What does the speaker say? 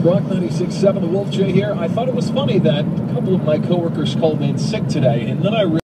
Rock 96.7, the Wolf J here. I thought it was funny that a couple of my coworkers called in sick today, and then I realized